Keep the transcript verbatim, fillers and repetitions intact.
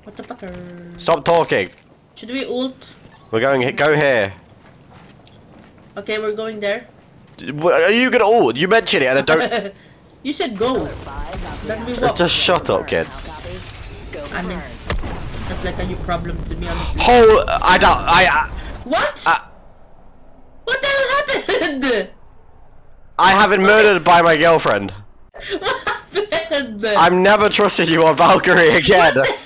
What the fucker? Stop talking. Should we ult? We're going. Go here. Okay, we're going there. Are you gonna ult? You mentioned it and then don't. You said go. Then we walk. Just shut up, kid. I mean, that's like a new problem to me, honestly. Oh, I don't. I. I what? I, what the hell happened? I have been murdered by my girlfriend. What happened? I'm never trusting you on Valkyrie again.